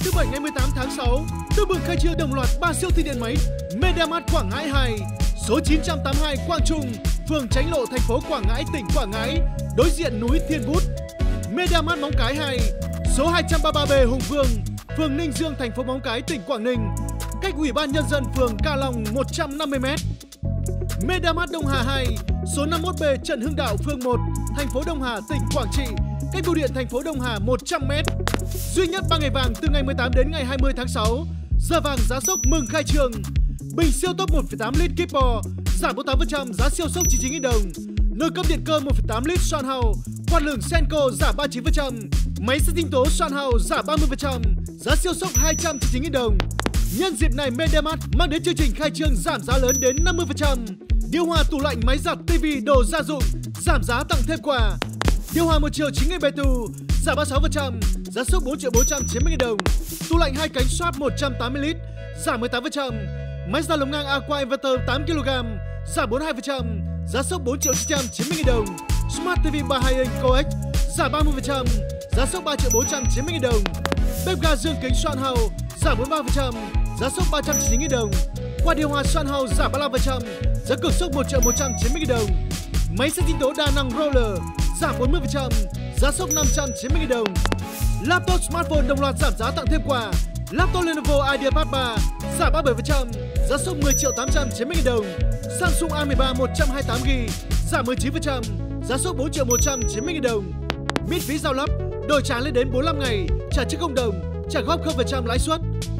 thứ Bảy ngày 18 tháng 6, tương bừng khai trương đồng loạt 3 siêu thị điện máy MediaMart Quảng Ngãi 2, số 982 Quang Trung, phường Chánh Lộ, thành phố Quảng Ngãi, tỉnh Quảng Ngãi, đối diện núi Thiên Bút. MediaMart Móng Cái 2, số 233B Hùng Vương, phường Ninh Dương, thành phố Móng Cái, tỉnh Quảng Ninh, cách Ủy ban Nhân dân phường Ca Long 150m. MediaMart Đông Hà 2, số 51B Trần Hưng Đạo, phường 1, thành phố Đông Hà, tỉnh Quảng Trị, cách bưu điện thành phố Đông Hà 100m. Duy nhất 3 ngày vàng từ ngày 18 đến ngày 20 tháng 6. Giờ vàng giá sốc mừng khai trương. Bình siêu tốc 1,8 lít Kipo giảm 48%, giá siêu sốc 99.000 đồng. Nồi cơm điện cơ 1,8 lít Sonhau, quạt lửng Senko giảm 39%. Máy xay tinh tố Sonhau giảm 30%, giá siêu sốc 299.000 đồng. Nhân dịp này, MediaMart mang đến chương trình khai trương giảm giá lớn đến 50%. Điều hòa, tủ lạnh, máy giặt, tivi, đồ gia dụng giảm giá tặng thêm quà. Điều hòa 1 triệu 9 ngày Betu giảm 36%, giá sốc 4.490.000 đồng. Tủ lạnh 2 cánh Sharp 180 lít giảm 18%. Máy giặt lồng ngang Aqua Inverter 8 kg giảm 42%, giá sốc 4.990.000 đồng. Smart TV 32 inch Coex giảm 30%, giá sốc 3.490.000 đồng. Bếp ga dương kính Sonhau giảm 43%, giá sốc 399.000 đồng. Quạt điều hòa Sonhau giảm 35%, giá cược sốc 1.190.000 đồng. Máy xay tinh tố đa năng Roller giảm 40%, giá sốc 590.000 đồng. Laptop smartphone đồng loạt giảm giá tặng thêm quà. Laptop Lenovo IdeaPad 3 giảm 37%, giá sốc 10.890.000 đồng. Samsung A13 128GB giảm 19%, giá sốc 4.190.000 đồng. Miễn phí giao lắp, đổi trả lên đến 45 ngày, trả trước cộng đồng, trả góp 0% lãi suất.